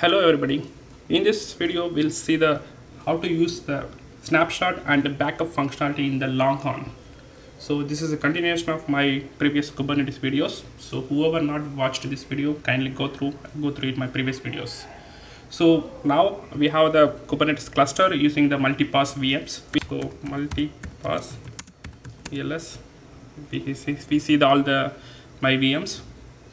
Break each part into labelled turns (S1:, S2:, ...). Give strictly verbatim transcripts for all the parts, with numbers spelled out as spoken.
S1: Hello everybody. In this video we'll see the how to use the snapshot and the backup functionality in the Longhorn. So this is a continuation of my previous Kubernetes videos. So whoever not watched this video, kindly go through go through it, my previous videos. So now we have the Kubernetes cluster using the multipass V Ms. So multipass E L S. We see, we see the, all the my V Ms.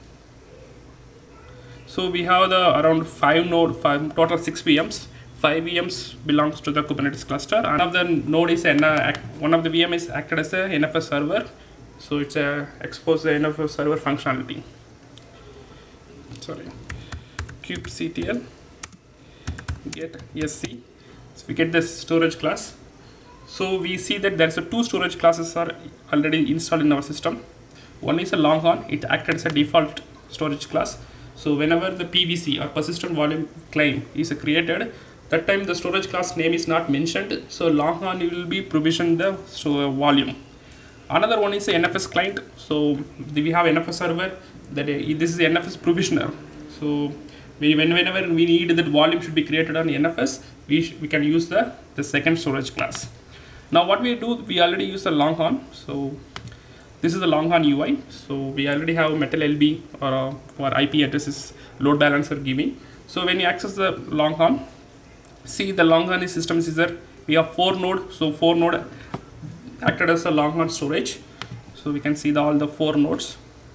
S1: So we have the around five node, five total six V Ms. Five V Ms belongs to the Kubernetes cluster. One of the node is an, uh, one of the V M is acted as a N F S server. So it's a expose the N F S server functionality. Sorry, kubectl get sc. So we get this storage class. So we see that there's a two storage classes are already installed in our system. One is a Longhorn. It acted as a default storage class. So whenever the P V C or persistent volume claim is created, that time the storage class name is not mentioned. So Longhorn will be provisioned the so volume. Another one is the N F S client. So we have N F S server. That this is the N F S provisioner. So we, whenever we need that volume should be created on N F S, we we can use the the second storage class. Now what we do, we already use the Longhorn. So this is the Longhorn U I. So we already have Metal L B or, uh, or I P addresses load balancer giving. So when you access the Longhorn, see the Longhorn system is there. We have four node. So four node acted as a Longhorn storage. So we can see the, all the four nodes.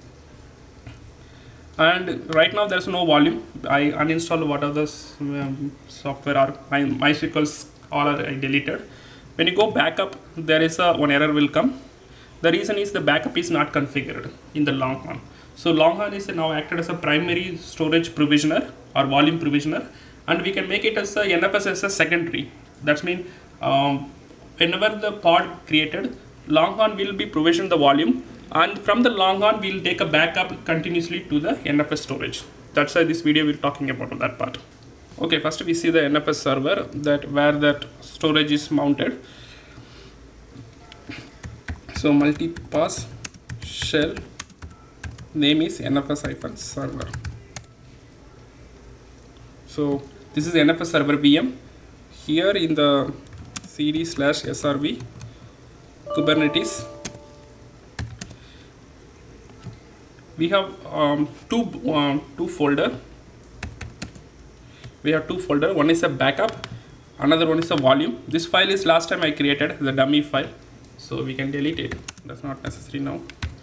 S1: And right now there's no volume. I uninstalled what other um, software are my MySQLs all are deleted. When you go backup, there is a one error will come. The reason is the backup is not configured in the Longhorn. So Longhorn is now acted as a primary storage provisioner or volume provisioner, and we can make it as a N F S as a secondary. That means um, whenever the pod created, Longhorn will be provisioned the volume, and from the Longhorn we'll take a backup continuously to the N F S storage. That's why this video we're talking about that part. Okay, first we see the N F S server that where that storage is mounted. So multipass shell name is N F S server. So this is N F S server V M. Here in the cd slash srv Kubernetes, we have um, two um, two folder. We have two folder. One is a backup, another one is a volume. This file is last time I created the dummy file. So we can delete it. That's not necessary now.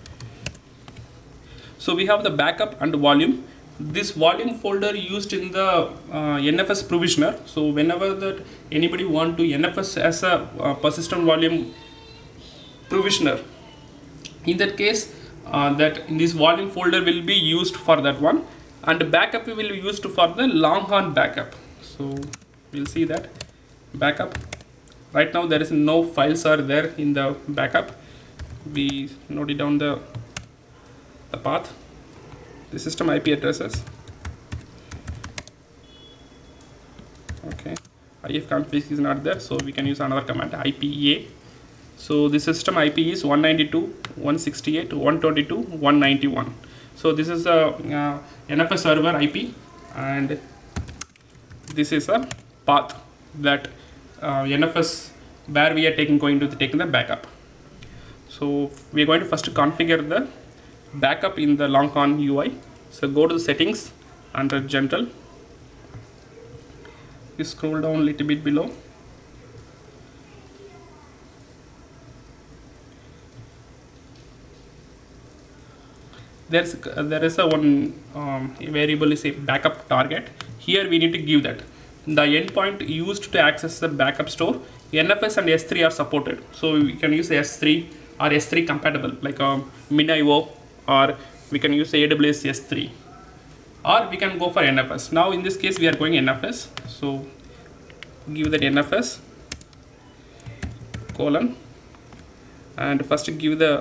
S1: So we have the backup and volume. This volume folder used in the uh, N F S provisioner. So whenever that anybody want to N F S as a uh, persistent volume provisioner, in that case, uh, that in this volume folder will be used for that one, and the backup will be used for the Longhorn backup. So we'll see that backup. Right now there is no files are there in the backup. We note it down the, the path, the system I P addresses. Okay, ifconfig is not there, so we can use another command I P A. So the system I P is one ninety-two dot one sixty-eight dot one twenty-two dot one ninety-one. So this is a uh, N F S server I P, and this is a path that Uh, N F S where we are taking going to the, taking the backup. So we are going to first configure the backup in the Longhorn U I. So go to the settings under general. You scroll down a little bit below. There's uh, there is a one um, variable is a backup target. Here we need to give that. The endpoint used to access the backup store, N F S and S three are supported. So we can use S three or S three compatible, like um, MinIO, or we can use A W S S three, or we can go for N F S. Now in this case we are going N F S. So give that N F S colon, and first give the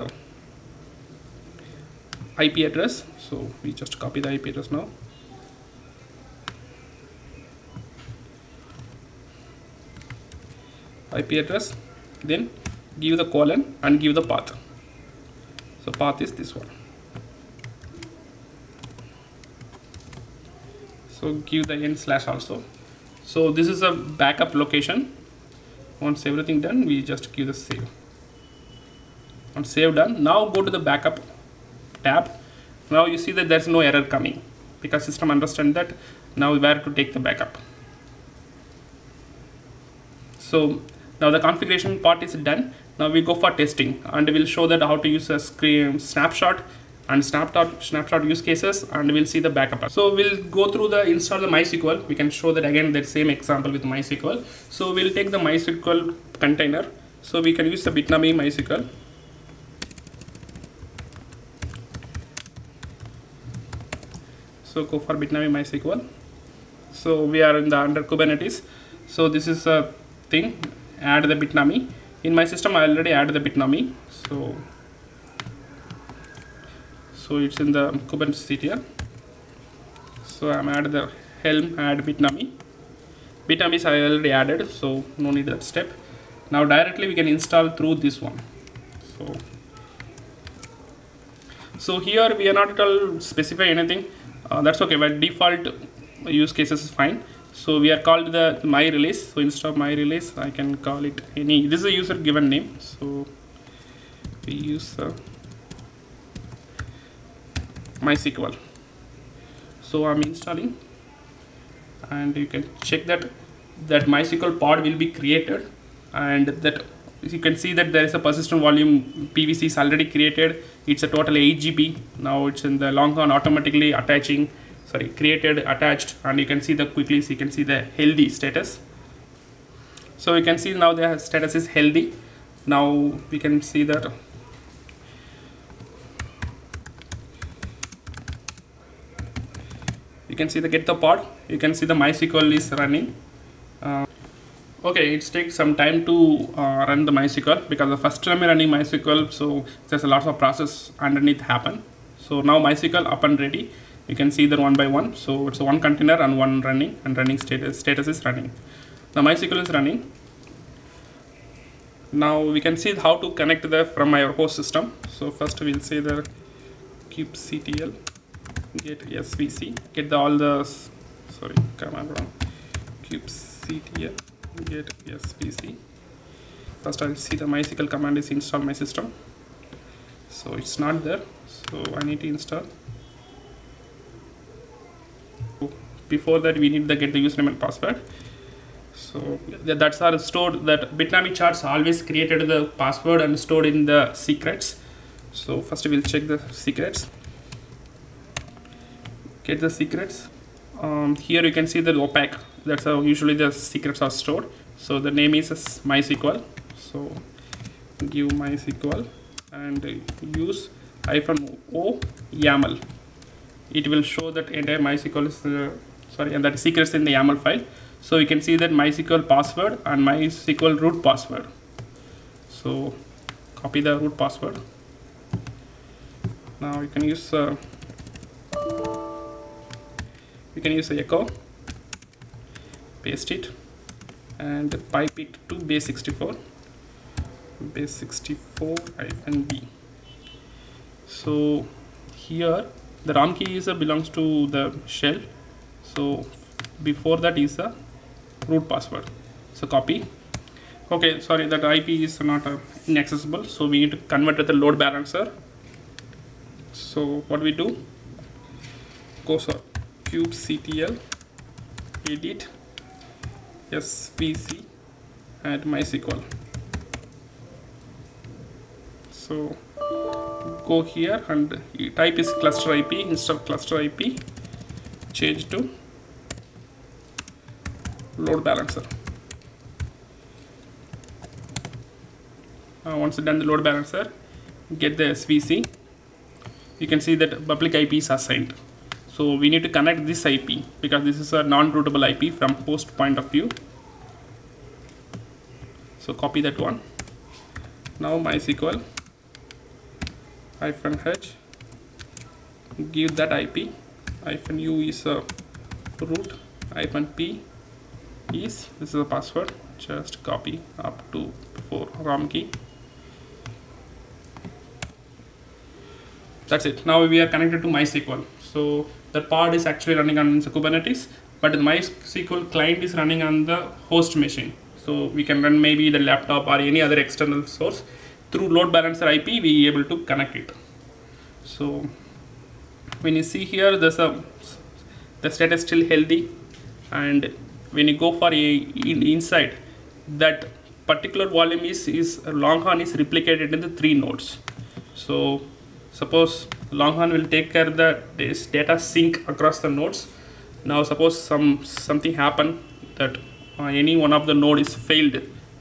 S1: I P address. So we just copy the I P address now. I P address, then give the colon and give the path. So path is this one. So give the n slash also. So this is a backup location. Once everything done, we just give the save. Once save done, now go to the backup tab. Now you see that there's no error coming because system understand that now where to take the backup. So now the configuration part is done. Now we go for testing and we'll show that how to use a screen snapshot and snapshot snapshot use cases, and we'll see the backup. So we'll go through the install the MySQL. We can show that again that same example with MySQL. So we'll take the MySQL container. So we can use the Bitnami MySQL. So go for Bitnami MySQL. So we are in the under Kubernetes. So this is a thing. Add the Bitnami. In my system, I already added the Bitnami. So so it's in the Kubernetes C T L. So I'm add the Helm add Bitnami. Bitnami is I already added, so no need that step. Now directly we can install through this one. So so here we are not at all specify anything. Uh, that's okay. By default use cases is fine. So we are called the my release. So instead of my release, I can call it any. This is a user given name. So we use uh, MySQL. So I'm installing, and you can check that that MySQL pod will be created, and that you can see that there is a persistent volume P V C is already created. It's a total eight G B. Now it's in the Longhorn automatically attaching. Sorry, created, attached, and you can see the quickly. So you can see the healthy status. So you can see now the status is healthy. Now we can see that. You can see the get the pod. You can see the MySQL is running. Uh, okay, it takes some time to uh, run the MySQL because the first time running MySQL, so there's a lot of process underneath happen. So now MySQL up and ready. You can see that one by one. So it's one container and one running, and running status status is running. Now MySQL is running. Now we can see how to connect the from our host system. So first we'll say the kubectl get S V C, get the all the sorry command wrong kubectl get S V C. First I'll see the MySQL command is install my system. So it's not there, so I need to install. Before that we need to get the username and password. So that's our stored that Bitnami charts always created the password and stored in the secrets. So first we'll check the secrets. Get the secrets. Um, here you can see the opaque. That's how usually the secrets are stored. So the name is MySQL. So give MySQL and use hyphen o YAML. It will show that entire MySQL is uh, sorry, and that secrets in the YAML file. So we can see that MySQL password and MySQL root password. So copy the root password. Now you can use uh, you can use the echo, paste it, and pipe it to base sixty-four, base sixty-four hyphen b. So here the ROM key is uh, belongs to the shell. So before that is the root password. So copy. Okay, sorry, that I P is not uh, inaccessible. So we need to convert to the load balancer. So what we do? Go for kubectl edit S V C and MySQL. So go here and type is cluster I P instead of cluster I P. Change to load balancer. Uh, once done the load balancer, get the S V C. You can see that public I P is assigned. So we need to connect this I P because this is a non-routable I P from host point of view. So copy that one. Now MySQL hyphen h, give that I P, hyphen u is a root, hyphen p is, this is a password, just copy up to before ROM key. That's it. Now we are connected to MySQL. So the pod is actually running on the Kubernetes, but the MySQL client is running on the host machine. So we can run maybe the laptop or any other external source. Through load balancer I P, we are able to connect it. So when you see here, there's a the state is still healthy, and when you go for a in, inside, that particular volume is is Longhorn is replicated in the three nodes. So suppose Longhorn will take care of the this data sync across the nodes. Now suppose some something happened that uh, any one of the node is failed.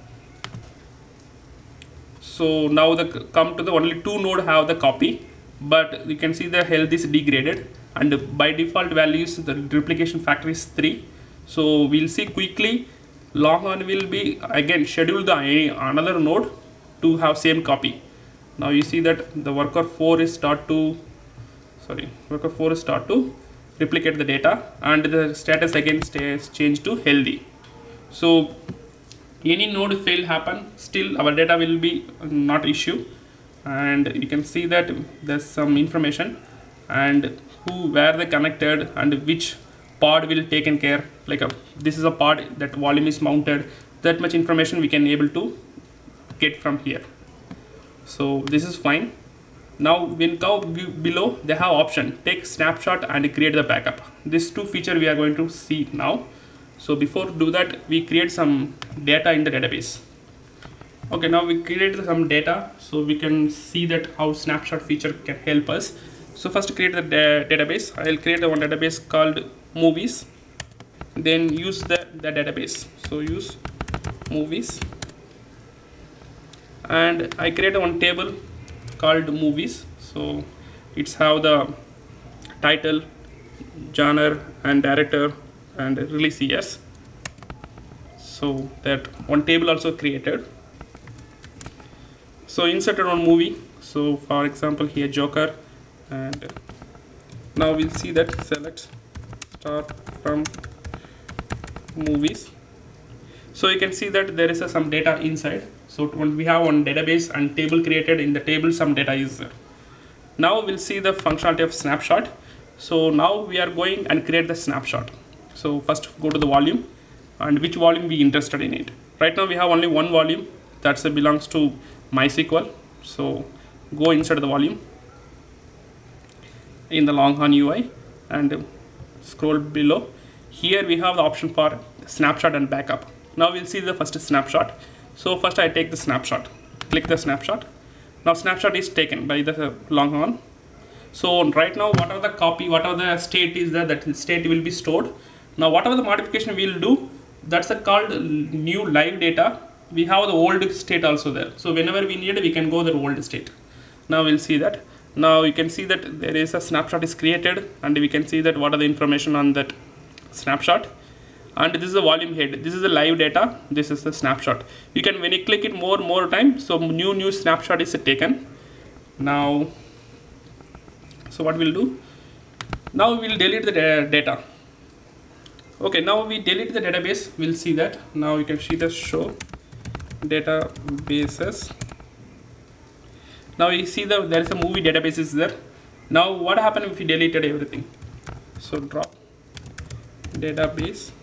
S1: So now the come to the only two node have the copy, but you can see the health is degraded, and by default values the replication factor is three. So we'll see quickly Longhorn will be again schedule the another node to have same copy. Now you see that the worker four is start to sorry worker four is start to replicate the data, and the status again stays changed to healthy. So any node fail happen, still our data will be not issue, and you can see that there's some information and who where they connected and which pod will taken care, like a this is a pod that volume is mounted. That much information we can able to get from here. So this is fine. Now when go below, they have option take snapshot and create the backup. These two feature we are going to see now. So before do that, we create some data in the database. Okay, now we create some data, so we can see that how snapshot feature can help us. So first create the da database. I'll create the one database called movies, then use the, the database. So use movies, and I create one table called movies. So it's have the title, genre and director and release years. So that one table also created. So inserted one movie. So for example here Joker, and now we'll see that select star from movies. So you can see that there is a, some data inside. So when we have one database and table created, in the table some data is there. Now we'll see the functionality of snapshot. So now we are going and create the snapshot. So first go to the volume and which volume we interested in it. Right now we have only one volume that belongs to MySQL. So go inside the volume in the Longhorn U I and scroll below. Here we have the option for snapshot and backup. Now we'll see the first snapshot. So first I take the snapshot, click the snapshot. Now snapshot is taken by the Longhorn. So right now whatever the copy, whatever the state is there, that state will be stored. Now whatever the modification we will do, that's a called new live data. We have the old state also there. So whenever we need, we can go the old state. Now we'll see that. Now you can see that there is a snapshot is created, and we can see that what are the information on that snapshot. And this is the volume head. This is the live data. This is the snapshot. You can, when you click it more more time, so new new snapshot is taken. Now, so what we'll do? Now we'll delete the data. Okay, now we delete the database. We'll see that. Now you can see the show databases. Now you see the there is a movie database is there. Now what happened if we deleted everything? So drop database.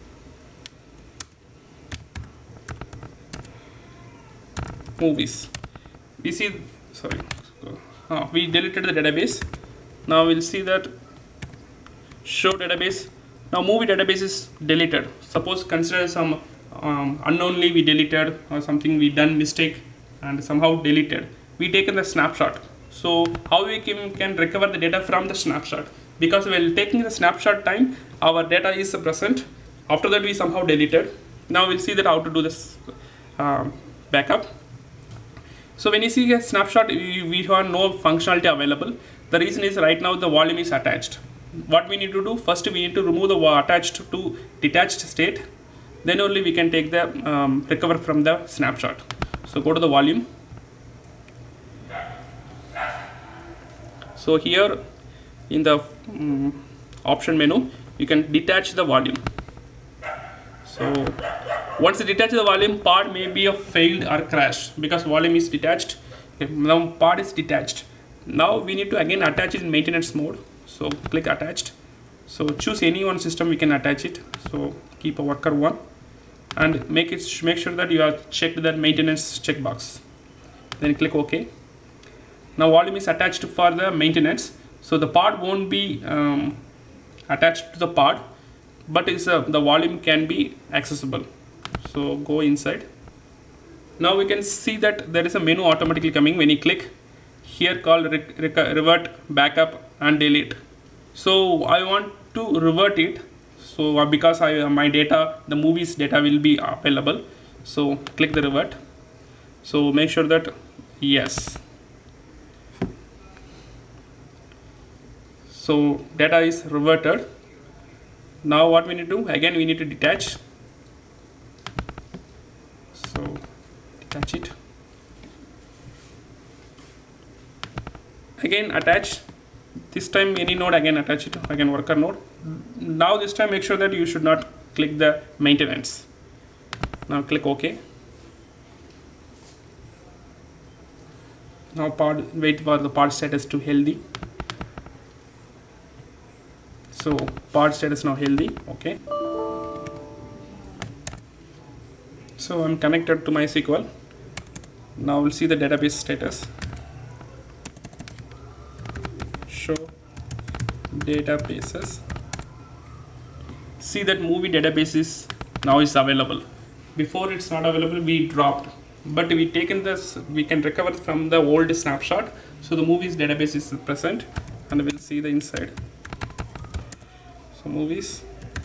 S1: Movies. We see, sorry, uh, we deleted the database. Now we'll see that show database. Now movie database is deleted. Suppose consider some um, unknownly we deleted or something we done mistake and somehow deleted. We taken the snapshot. So how we can, can recover the data from the snapshot? Because while taking the snapshot time, our data is present. After that we somehow deleted. Now we'll see that how to do this um, backup. So when you see a snapshot, we, we have no functionality available. The reason is right now the volume is attached. What we need to do, first we need to remove the attached to detached state. Then only we can take the um, recover from the snapshot. So go to the volume. So here in the um, option menu, you can detach the volume. So once you detach the volume, pod may be a failed or crashed because volume is detached. Okay, now pod is detached. Now we need to again attach it in maintenance mode. So click attached. So choose any one system we can attach it. So keep a worker one and make it make sure that you have checked that maintenance checkbox. Then click OK. Now volume is attached for the maintenance. So the pod won't be um, attached to the pod, but is uh, the volume can be accessible. So go inside. Now we can see that there is a menu automatically coming when you click here called revert, backup and delete. So I want to revert it. So uh, because I uh, my data, the movies data will be available. So click the revert. So make sure that yes. So data is reverted. Now what we need to do, again we need to detach. So detach it. Again attach. This time any node, again attach it, again worker node. Now this time make sure that you should not click the maintenance. Now click OK. Now pod, wait for the pod status to healthy. So pod status now healthy. Okay. So I'm connected to MySQL. Now we'll see the database status. Show databases. See that movie database is now is available. Before it's not available, we dropped, but we taken this, we can recover from the old snapshot. So the movies database is present, and we'll see the inside. So movies,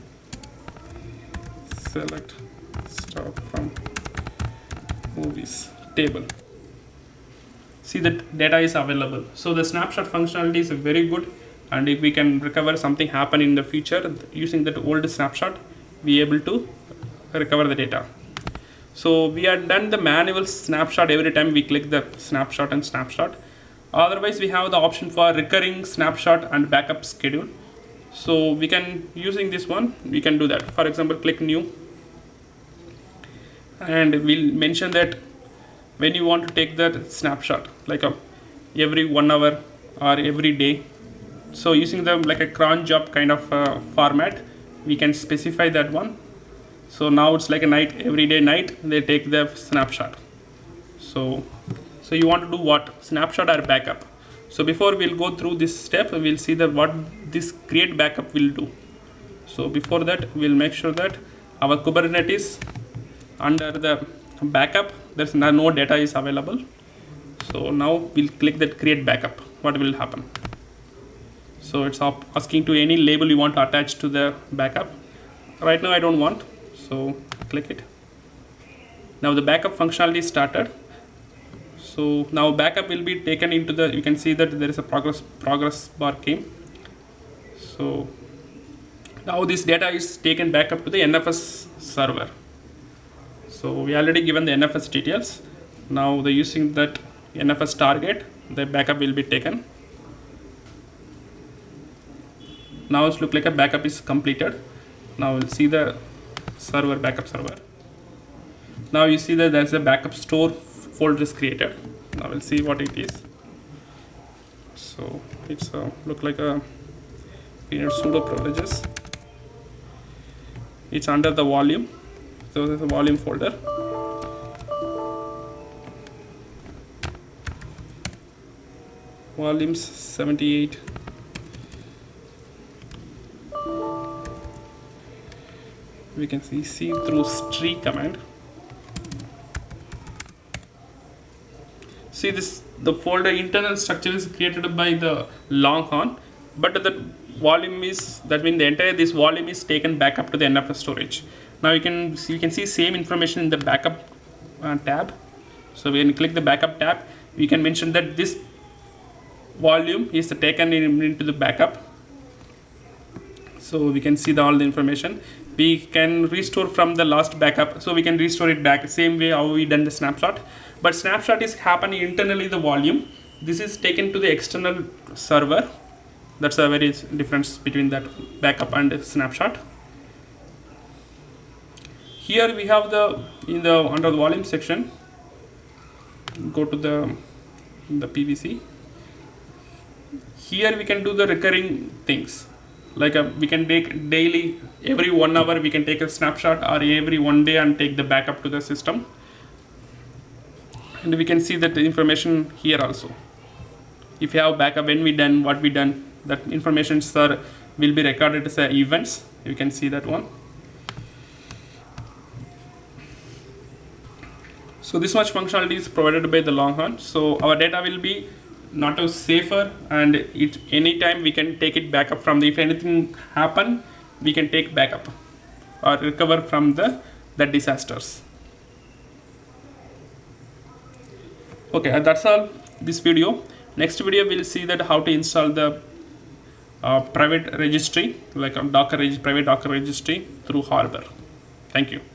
S1: select stop from movies table. See that data is available. So the snapshot functionality is very good, and if we can recover something happen in the future using that old snapshot, we able to recover the data. So we are done the manual snapshot every time we click the snapshot and snapshot. Otherwise we have the option for recurring snapshot and backup schedule. So we can, using this one, we can do that. For example, click new, and we'll mention that when you want to take that snapshot, like a every one hour or every day. So using the like a cron job kind of uh, format, we can specify that one. So now it's like a night, every day night they take the snapshot. So so you want to do what? Snapshot or backup. So before we'll go through this step, we'll see that what this create backup will do. So before that, we'll make sure that our Kubernetes under the backup, there's no, no data is available. So now we'll click that create backup. What will happen? So it's asking to any label you want to attach to the backup. Right now I don't want, so click it. Now the backup functionality started. So now backup will be taken into the, you can see that there is a progress progress bar came. So now this data is taken back up to the N F S server. So we already given the N F S details. Now the using that N F S target, the backup will be taken. Now it's look like a backup is completed. Now we'll see the server, backup server. Now you see that there's a backup store folder is created. Now we'll see what it is. So it's uh, look like a sudo privileges. It's under the volume. So there's a volume folder. Volumes seventy-eight. We can see see through streak command. See this, the folder internal structure is created by the Longhorn, but the volume is, that means the entire this volume is taken back up to the N F S storage. Now you can see, you can see same information in the backup uh, tab. So when you click the backup tab, we can mention that this volume is taken in, into the backup. So we can see the, all the information. We can restore from the last backup, so we can restore it back same way how we done the snapshot. But snapshot is happening internally the volume. This is taken to the external server. That's a very difference between that backup and snapshot. Here we have the in the under the volume section. Go to the the P V C. here we can do the recurring things, like a, we can take daily, every one hour we can take a snapshot, or every one day and take the backup to the system. And we can see that the information here also. If you have backup, when we done, what we done, that information sir will be recorded as a events. You can see that one. So this much functionality is provided by the Longhorn. So our data will be not as safer, and it anytime we can take it back up from the, if anything happen, we can take backup or recover from the the disasters. Okay, that's all this video. Next video we'll see that how to install the uh, private registry, like a Docker private Docker registry through Harbor. Thank you.